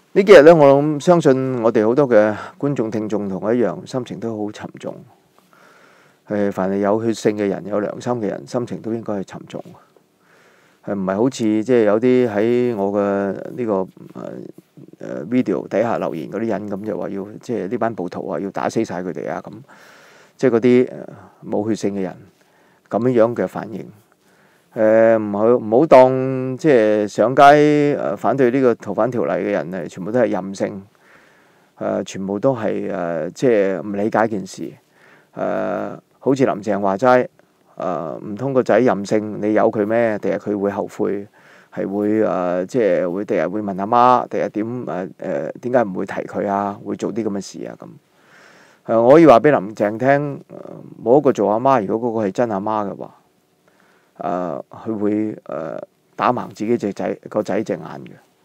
呢幾日咧，我諗相信我哋好多嘅觀眾聽眾同我一樣，心情都好沉重。凡係有血性嘅人、有良心嘅人，心情都應該係沉重。唔係好似即係有啲喺我嘅呢個video 底下留言嗰啲人咁，就話要即係呢班暴徒啊，要打死晒佢哋啊咁，即係嗰啲冇血性嘅人咁樣嘅反應。唔好當即係上街反對呢個逃犯條例嘅人全部都係任性，全部都係即係唔理解件事。好似林鄭話齋，唔通個仔任性，你由佢咩？第日佢會後悔，係會即係會第日會問阿媽，第日點解唔會提佢啊？會做啲咁嘅事啊咁。我可以話俾林鄭聽，冇一個做阿媽，如果嗰個係真阿媽嘅話，佢會打盲自己個仔隻眼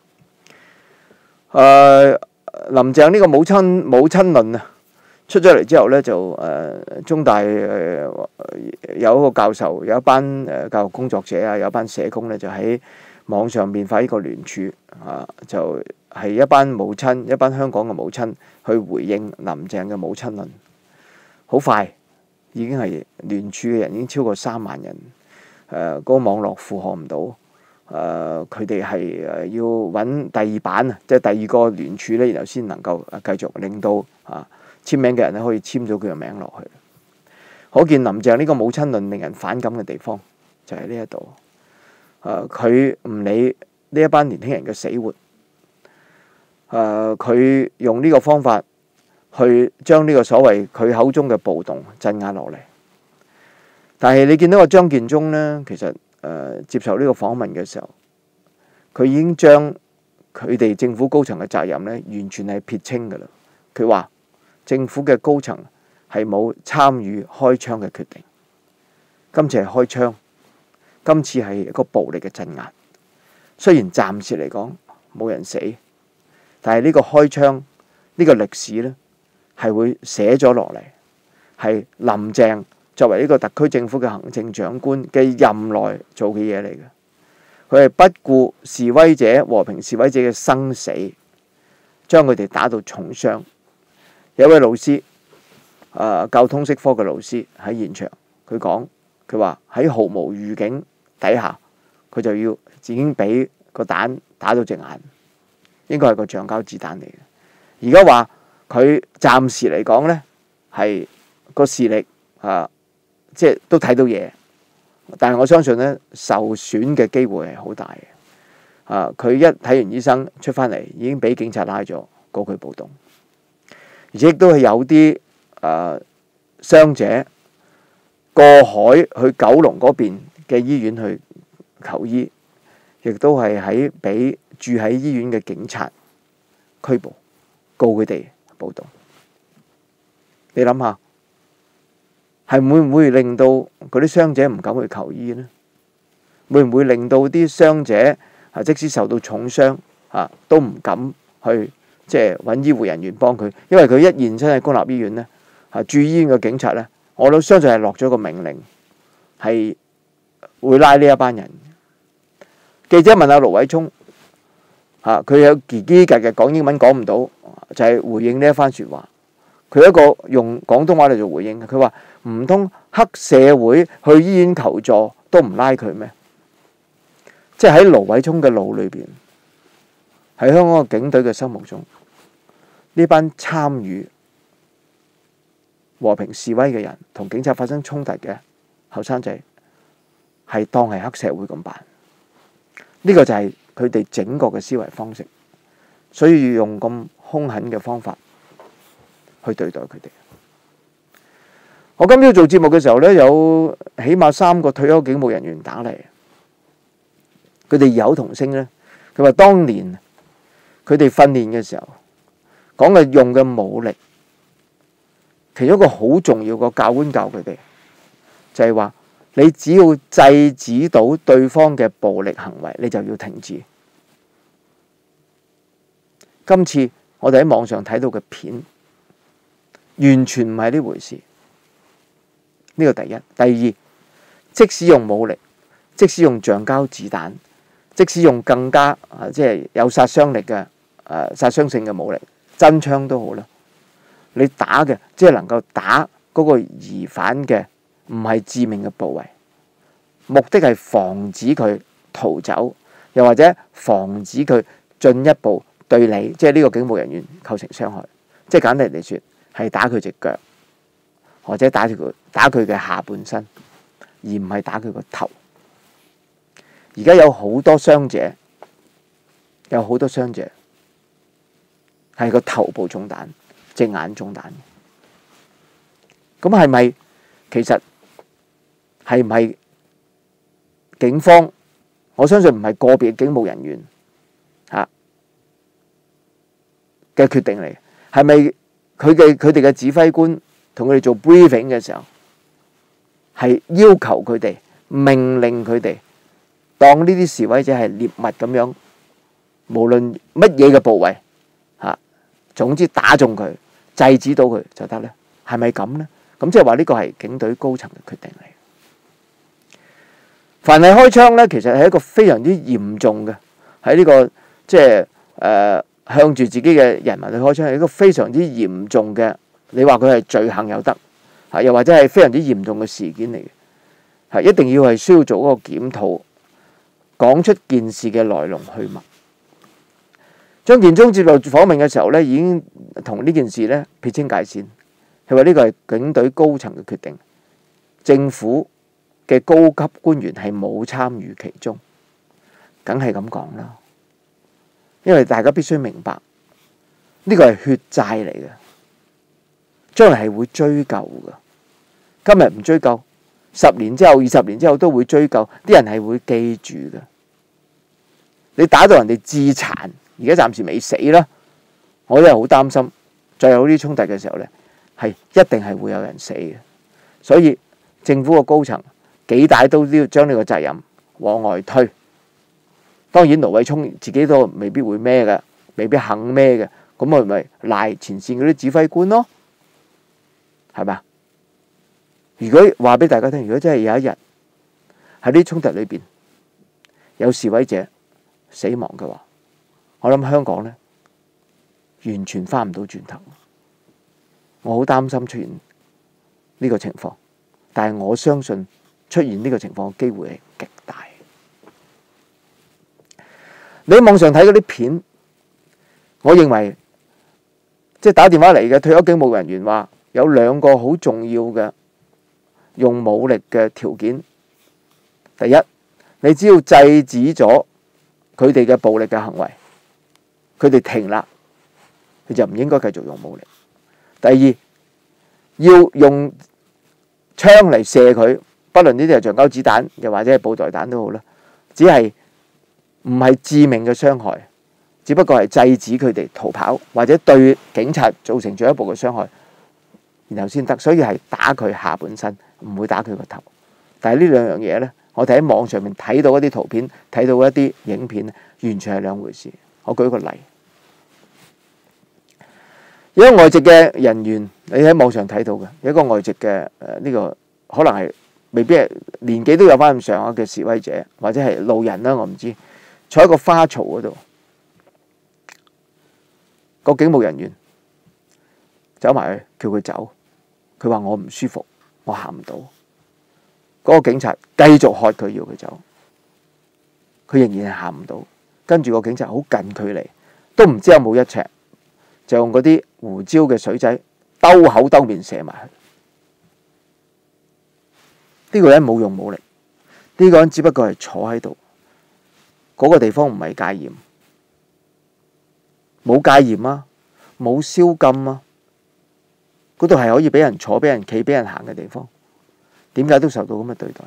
嘅。林鄭呢個母親論啊，出咗嚟之後呢，就中大有一個教授，有一班教育工作者啊，有一班社工呢，就喺網上面發呢個聯署就係一班母親，一班香港嘅母親去回應林鄭嘅母親論。好快已經係聯署嘅人已經超過3萬人。嗰個網絡負荷唔到，佢哋係要揾第二版啊，即係第二個聯署咧，然後先能夠繼續令到簽名嘅人咧可以簽咗佢嘅名落去。可見林鄭呢個母親論令人反感嘅地方就喺呢一度。佢唔理呢一班年輕人嘅死活，佢用呢個方法去將呢個所謂佢口中嘅暴動鎮壓落嚟。但係你見到個張建宗呢，其實接受呢個訪問嘅時候，佢已經將佢哋政府高層嘅責任呢完全係撇清㗎啦。佢話政府嘅高層係冇參與開槍嘅決定，今次係開槍，今次係一個暴力嘅鎮壓。雖然暫時嚟講冇人死，但係呢個開槍呢個歷史呢係會寫咗落嚟，係林鄭作為呢個特區政府嘅行政長官嘅任內做嘅嘢嚟嘅。佢係不顧示威者和平示威者嘅生死，將佢哋打到重傷。有位老師教通識科嘅老師喺現場，佢話喺毫無預警底下，佢就已經俾個彈打到隻眼，應該係個橡膠子彈嚟嘅。而家話佢暫時嚟講呢係個視力即係都睇到嘢，但係我相信呢受損嘅機會係好大嘅。佢一睇完醫生出翻嚟，已經俾警察拉咗，告佢暴動，而且亦都係有啲傷者過海去九龍嗰邊嘅醫院去求醫，亦都係俾住喺醫院嘅警察拘捕，告佢哋暴動。你諗下，係會唔會令到嗰啲傷者唔敢去求醫呢？會唔會令到啲傷者即使受到重傷都唔敢去即係揾醫護人員幫佢？因為佢一現身喺公立醫院呢，駐醫院嘅警察呢，我都相信係落咗個命令，係會拉呢一班人。記者問下盧偉聰，佢有嘰嘰格嘅講英文講唔到，就係回應呢一番説話。佢一個用廣東話嚟做回應，佢話唔通黑社會去醫院求助都唔拉佢咩？即係喺盧偉聰嘅腦裏邊，喺香港嘅警隊嘅心目中，呢班參與和平示威嘅人同警察發生衝突嘅後生仔，係當係黑社會咁辦。呢個就係佢哋整個嘅思維方式，所以要用咁兇狠嘅方法去對待佢哋。我今朝做節目嘅時候呢，有起碼3個退休警務人員打嚟，佢哋異口同聲呢，佢話當年佢哋訓練嘅時候講嘅用嘅武力，其中一個好重要個教官教佢哋，就係話你只要制止到對方嘅暴力行為，你就要停止。今次我哋喺網上睇到嘅片，完全唔係呢回事。呢個第一。第二，即使用武力，即使用橡膠子彈，即使用更加即係有殺傷力嘅殺傷性嘅武力，真槍都好啦。你打嘅即係能夠打嗰個疑犯嘅，唔係致命嘅部位，目的係防止佢逃走，又或者防止佢進一步對你，即係呢個警務人員構成傷害。即係簡單嚟說，係打佢隻腳，或者打佢嘅下半身，而唔係打佢個頭。而家有好多傷者，係個頭部中彈，隻眼中彈。咁係咪其實係唔係警方？我相信唔係個別警務人員嘅決定嚟，係咪佢哋嘅指揮官同佢哋做 briefing 嘅時候，係要求佢哋命令佢哋當呢啲示威者係獵物咁樣，無論乜嘢嘅部位總之打中佢，制止到佢就得咧？係咪咁呢？咁即係話呢個係警隊高層嘅決定嚟。凡係開槍咧，其實係一個非常之嚴重嘅，喺呢個即係向住自己嘅人民去開槍，係一個非常之嚴重嘅。你話佢係罪行又得，又或者係非常之嚴重嘅事件嚟嘅，係一定要係需要做嗰個檢討，講出件事嘅來龍去脈。張建宗接受訪問嘅時候咧，已經同呢件事咧撇清界線。佢話呢個係警隊高層嘅決定，政府嘅高級官員係冇參與其中，梗係咁講啦。因為大家必須明白，呢個係血債嚟嘅，將來係會追究嘅。今日唔追究，10年之後、20年之後都會追究，啲人係會記住嘅。你打到人哋致殘，而家暫時未死啦，我都係好擔心，再有呢啲衝突嘅時候呢，係一定係會有人死嘅。所以政府嘅高層幾大都要將呢個責任往外推。當然盧偉聰自己都未必會孭嘅，未必肯孭嘅，咁我咪賴前線嗰啲指揮官咯，係嘛？如果話俾大家聽，如果真係有一日喺啲衝突裏邊有示威者死亡嘅話，我諗香港呢完全翻唔到轉頭。我好擔心出現呢個情況，但係我相信出現呢個情況嘅機會係極大。你喺網上睇嗰啲片，我認為即係打電話嚟嘅退休警務人員話有2個好重要嘅用武力嘅條件。第一，你只要制止咗佢哋嘅暴力嘅行為，佢哋停啦，佢就唔應該繼續用武力。第二，要用槍嚟射佢，不論呢啲係橡膠子彈又或者係布袋彈都好啦，只係唔係致命嘅傷害，只不過係制止佢哋逃跑或者對警察造成進一步嘅傷害，然後先得。所以係打佢下半身，唔會打佢個頭。但係呢2樣嘢呢，我哋喺網上面睇到一啲圖片，睇到一啲影片，完全係兩回事。我舉個例，有一個外籍嘅人員，你喺網上睇到嘅，有一個外籍嘅呢個可能係未必係年紀都有翻咁上下嘅示威者，或者係路人啦，我唔知。坐喺個花槽嗰度，個警務人員走埋去叫佢走，佢話我唔舒服，我行唔到。嗰個警察繼續喝佢，要佢走，佢仍然係行唔到。跟住個警察好近距離，都唔知有冇1尺，就用嗰啲胡椒嘅水仔兜口兜面射埋去。呢個人冇用武力，呢個人只不過係坐喺度。嗰個地方唔係戒嚴，冇戒嚴啊，冇宵禁啊，嗰度係可以俾人坐、俾人企、俾人行嘅地方，點解都受到咁嘅對待？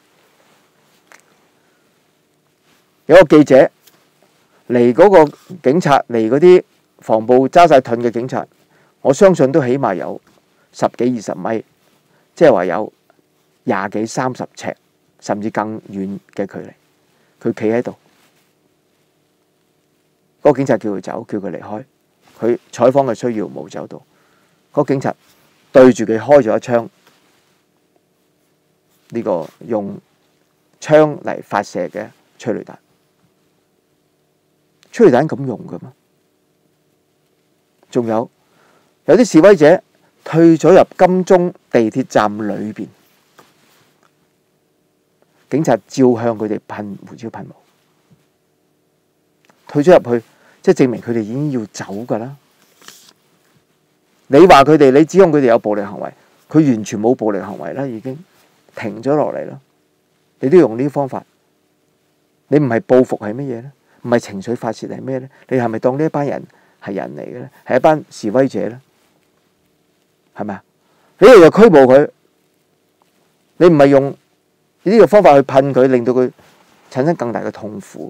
有個記者離嗰個警察，離嗰啲防暴揸晒盾嘅警察，我相信都起碼有10幾20米，即係話有20幾30尺，甚至更遠嘅距離。佢企喺度。嗰個警察叫佢走，叫佢離開。佢採訪嘅需要冇走到。嗰個警察對住佢開咗一槍，呢個用槍嚟發射嘅催淚彈。催淚彈咁用嘅咩？ 仲有啲示威者退咗入金鐘地鐵站裏邊，警察照向佢哋噴胡椒噴霧。退咗入去，即係證明佢哋已經要走㗎啦。你話佢哋，你指控佢哋有暴力行為，佢完全冇暴力行為啦，已經停咗落嚟啦。你都要用呢啲方法，你唔係報復係乜嘢呢？唔係情緒發泄係咩呢？你係咪當呢一班人係人嚟嘅呢？係一班示威者呢？係咪啊？你哋就拘捕佢，你唔係用呢個方法去噴佢，令到佢產生更大嘅痛苦。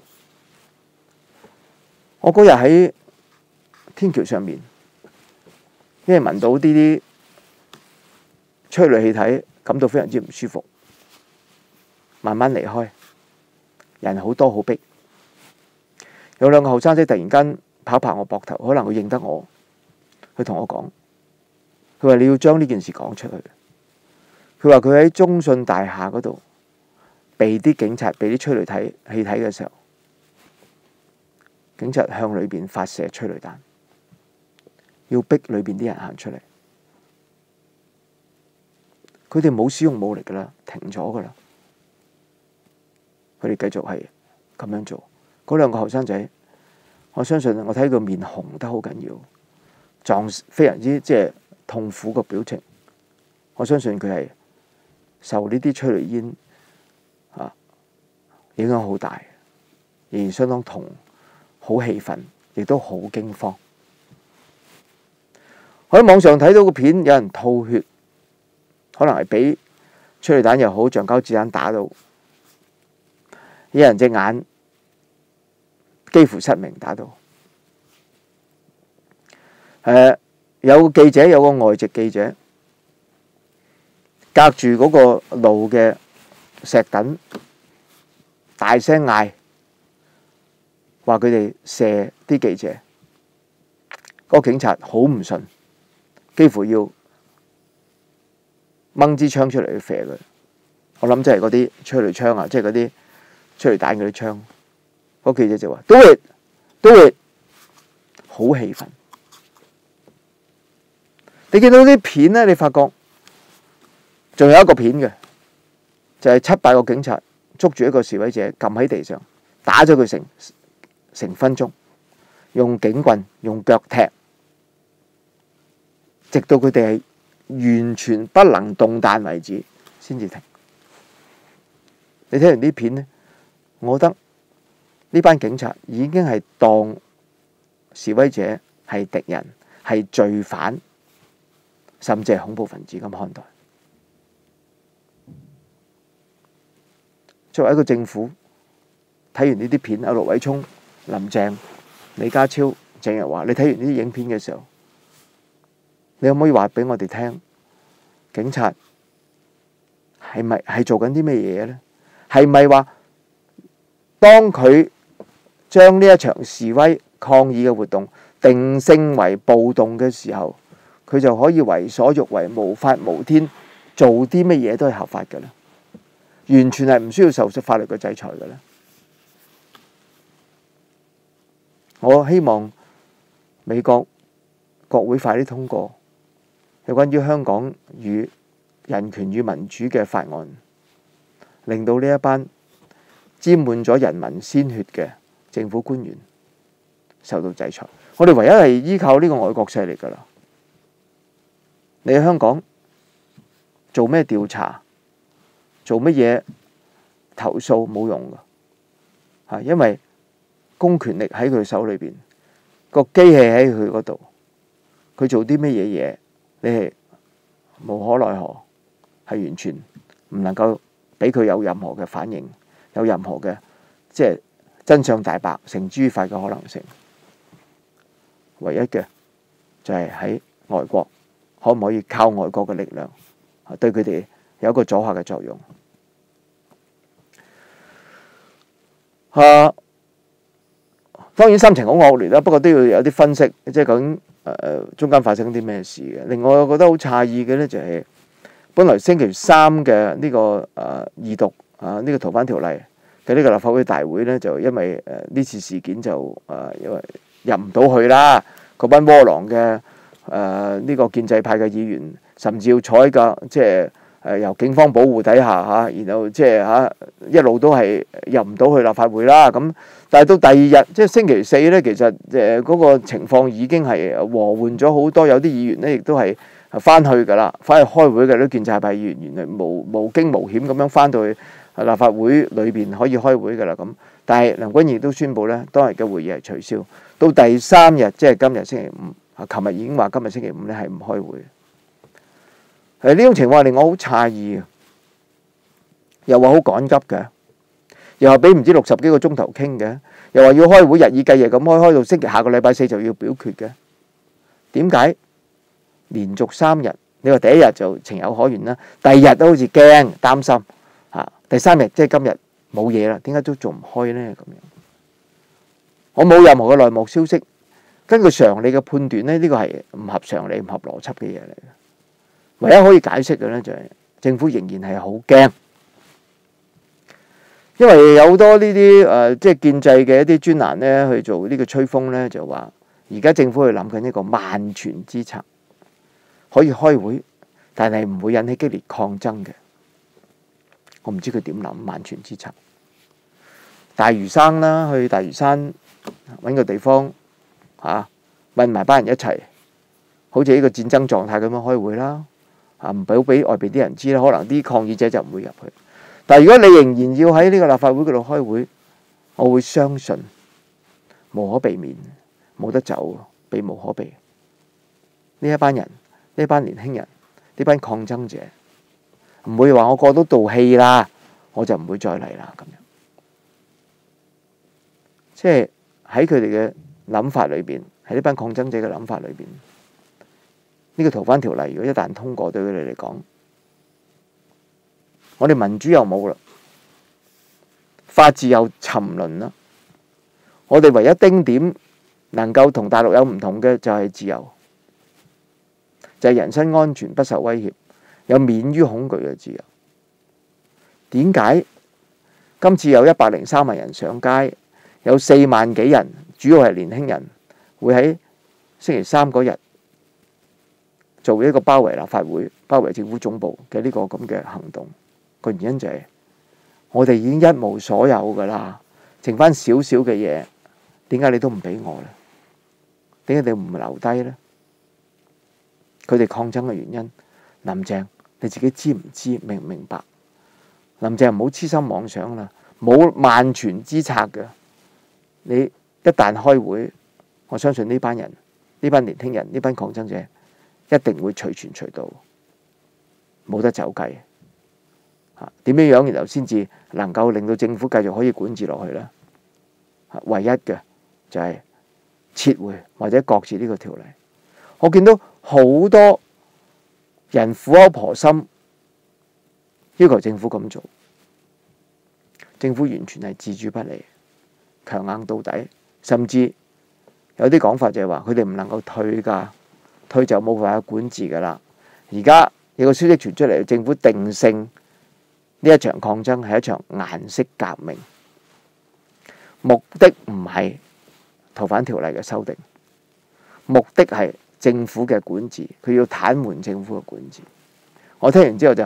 我嗰日喺天橋上面，因為聞到啲催淚氣體，感到非常之唔舒服，慢慢離開，人好多好逼，有兩個後生仔突然間拍我膊頭，可能佢認得我，佢同我講，佢話你要將呢件事講出去。佢話佢喺中信大廈嗰度被啲警察被啲催淚氣體嘅時候，警察向裏邊發射催淚彈，要逼裏邊啲人行出嚟。佢哋冇使用武力噶啦，停咗噶啦。佢哋繼續係咁樣做。嗰兩個後生仔，我相信我睇佢面紅得好緊要，非常之即係痛苦個表情。我相信佢係受呢啲催淚煙影響好大，仍然相當痛，好氣憤，亦都好驚慌。我喺網上睇到個片，有人吐血，可能係俾催淚彈又好，橡膠子彈打到，有人隻眼幾乎失明打到。有個記者，有個外籍記者，隔住嗰個路嘅石躉，大聲嗌，話佢哋射啲記者。嗰個警察好唔順，幾乎要掹支槍出嚟去射佢。我諗即係嗰啲催淚槍啊，即係嗰啲催淚彈嗰啲槍。嗰個記者就話：Do it， do it， 好氣憤。你見到啲片呢，你發覺仲有一個片嘅，就係7-8個警察捉住一個示威者，撳喺地上，打咗佢成分鐘，用警棍、用腳踢，直到佢哋係完全不能動彈為止，先至停。你睇完啲片呢，我覺得呢班警察已經係當示威者係敵人，係罪犯，甚至係恐怖分子咁看待。作為一個政府，睇完呢啲片，阿盧偉聰、林鄭、李家超、鄭若驊，你睇完呢啲影片嘅時候，你可唔可以話俾我哋聽，警察係咪係做緊啲咩嘢呢？係咪話當佢將呢一場示威抗議嘅活動定性為暴動嘅時候，佢就可以為所欲為、無法無天，做啲乜嘢都係合法嘅咧？完全係唔需要受法律嘅制裁嘅咧？我希望美國國會快啲通過有關於香港與人權與民主嘅法案，令到呢一班沾滿咗人民鮮血嘅政府官員受到制裁。我哋唯一係依靠呢個外國勢力㗎啦。你喺香港做咩調查、做乜嘢投訴冇用㗎，因為公權力喺佢手裏邊，個機器喺佢嗰度，佢做啲乜嘢嘢，你係無可奈何，係完全唔能夠俾佢有任何嘅反應，有任何嘅即係真相大白、繩之於法嘅可能性。唯一嘅就係喺外國，可唔可以靠外國嘅力量對佢哋有一個阻嚇嘅作用？當然心情好惡劣啦，不過都要有啲分析，即係究竟中間發生啲咩事嘅。另外我覺得好詫異嘅呢，就係本來星期三嘅呢個二讀呢個逃犯條例嘅呢個立法會大會呢，就因為呢次事件就因為入唔到去啦， 嗰班窩囊嘅呢個建制派嘅議員，甚至要坐喺個即係由警方保護底下嚇，然後即係一路都係入唔到去立法會啦。咁但係到第二日即係星期四咧，其實嗰個情況已經係和緩咗好多，有啲議員咧亦都係翻去㗎啦，翻去開會嘅啲建制派議員，原來無驚無險咁樣翻到去立法會裏邊可以開會㗎啦咁。但係梁君彥都宣布咧，當日嘅會議係取消。到第三日，即係今日星期五，琴日已經話今日星期五咧係唔開會。呢種情況令我好詫異嘅，又話好趕急嘅，又話俾唔知60幾個鐘頭傾嘅，又話要開會日以繼夜咁開到下個禮拜4就要表決嘅。點解連續3日？你話第一日就情有可原啦，第二日都好似驚擔心嚇，第三日即係今日冇嘢啦，點解都仲唔開呢？咁樣我冇任何嘅內幕消息，根據常理嘅判斷呢，呢個係唔合常理、唔合邏輯嘅嘢嚟嘅。唯一可以解釋嘅呢，就係政府仍然係好驚，因為有好多呢啲即係建制嘅一啲專欄呢去做呢個吹風呢，就話而家政府去諗緊一個萬全之策，可以開會，但係唔會引起激烈抗爭嘅。我唔知佢點諗萬全之策。大嶼山啦，去大嶼山揾個地方嚇，問埋班人一齊，好似呢個戰爭狀態咁樣開會啦。唔俾外邊啲人知啦，可能啲抗議者就唔會入去。但係如果你仍然要喺呢個立法會嗰度開會，我會相信無可避免，冇得走，避無可避。呢一班人，呢班年輕人，呢班抗爭者，唔會話我過到道氣啦，我就唔會再嚟啦咁樣。即係喺佢哋嘅諗法裏邊，喺呢班抗爭者嘅諗法裏邊。呢個逃犯條例如果一旦通過，對佢哋嚟講，我哋民主又冇啦，法治又沉淪啦。我哋唯一丁點能夠同大陸有唔同嘅就係自由，就係人身安全不受威脅，有免於恐懼嘅自由。點解今次有103萬人上街，有4萬幾人，主要係年輕人，會喺星期三嗰日做一個包圍立法會、包圍政府總部嘅呢個咁嘅行動？個原因就係我哋已經一無所有㗎啦，剩翻少少嘅嘢，點解你都唔俾我呢？點解你唔留低呢？佢哋抗爭嘅原因，林鄭你自己知唔知？明唔明白？林鄭唔好痴心妄想啦，冇萬全之策嘅。你一旦開會，我相信呢班人、呢班年輕人、呢班抗爭者，一定會隨傳隨到，冇得走計。點樣樣然後先至能夠令到政府繼續可以管治落去呢？唯一嘅就係撤回或者擱置呢個條例。我見到好多人苦口婆心要求政府咁做，政府完全係置諸不理，強硬到底，甚至有啲講法就係話佢哋唔能夠退㗎，退就冇辦法管治㗎啦。而家有個消息傳出嚟，政府定性呢一場抗爭係一場顏色革命，目的唔係逃犯條例嘅修訂，目的係政府嘅管治，佢要癱瘓政府嘅管治。我聽完之後就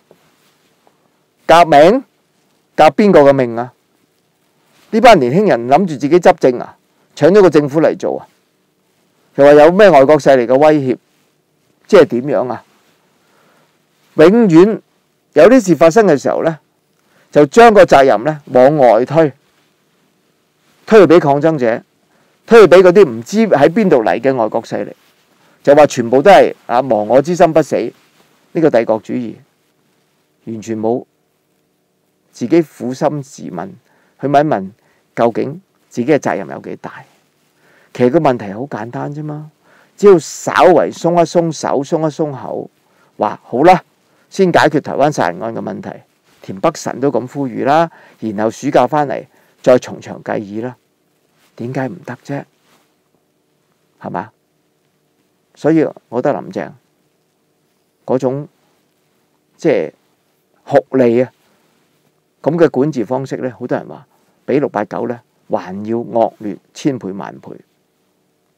革命？革邊個嘅命啊？呢班年輕人諗住自己執政啊，搶咗個政府嚟做啊，又話有咩外國勢力嘅威脅，即係點樣啊？永遠有啲事發生嘅時候呢，就將個責任呢往外推去俾抗爭者，推去俾嗰啲唔知喺邊度嚟嘅外國勢力，就話全部都係亡我之心不死，呢個帝國主義，完全冇自己苦心自問，去問一問究竟自己嘅責任有幾大？其實個問題好簡單啫嘛，只要稍為鬆一鬆手、鬆一鬆口，話好啦，先解決台灣殺人案嘅問題。田北辰都咁呼籲啦，然後暑假返嚟再從長計議啦。點解唔得啫？係嘛？所以我覺得林鄭嗰種即係酷吏啊咁嘅管治方式呢，好多人話比689呢還要惡劣千倍萬倍。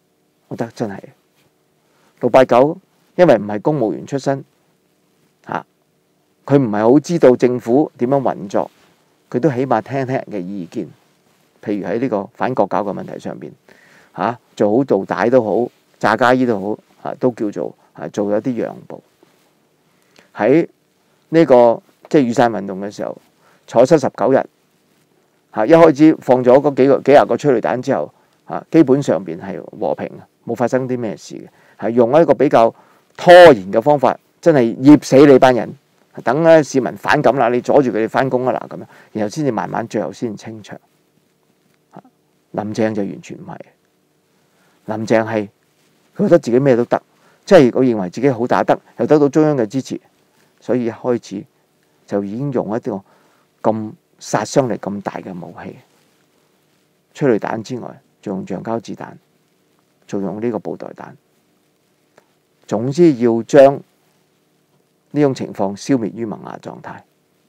我覺得真係689，因為唔係公務員出身嚇，佢唔係好知道政府點樣運作，佢都起碼聽聽人嘅意見。譬如喺呢個反國教嘅問題上邊嚇，做好做大都好，炸家衣都好嚇，都叫做做咗啲讓步。喺呢個即係雨傘運動嘅時候，坐79日嚇，一開始放咗嗰幾廿個催淚彈之後嚇，基本上邊係和平，冇發生啲咩事嘅，係用一個比較拖延嘅方法，真係醃死你班人，等咧市民反感啦，你阻住佢哋翻工啊嗱咁樣，然後先至慢慢最後先清場。林鄭就完全唔係，林鄭係佢覺得自己咩都得，即係我認為自己好打得，又得到中央嘅支持，所以一開始就已經用一啲咁殺傷力咁大嘅武器，催淚彈之外，仲用橡膠子彈，仲用呢個布袋彈，總之要將呢種情況消滅於萌芽狀態。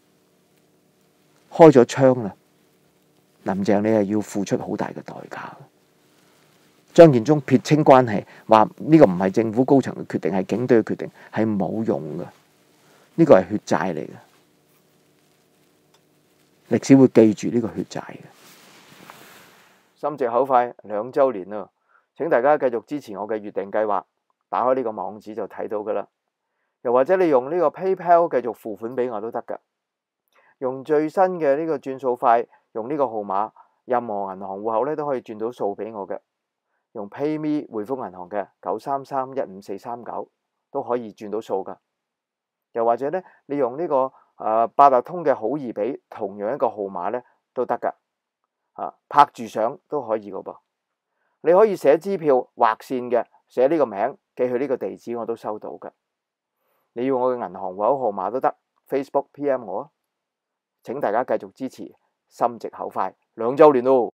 開咗槍啦，林鄭你係要付出好大嘅代價。張建宗撇清關係，話呢個唔係政府高層嘅決定，係警隊嘅決定，係冇用嘅。呢個係血債嚟嘅，歷史會記住呢個血債嘅。心直口快2週年啦，請大家繼續支持我嘅月訂計劃，打開呢個網址就睇到噶啦。又或者你用呢個 PayPal 繼續付款俾我都得噶。用最新嘅呢個轉數快，用呢個號碼，任何銀行戶口咧都可以轉到數俾我嘅。用 PayMe 匯豐銀行嘅933-15439都可以轉到數噶。又或者咧，你用呢個八達通嘅好易俾，同樣一個號碼咧都得噶。拍住相都可以噶噃。你可以寫支票劃線嘅，寫呢個名寄去呢個地址我都收到噶。你要我嘅銀行戶口號碼都得 ，Facebook PM 我啊。請大家繼續支持，心直口快2週年咯。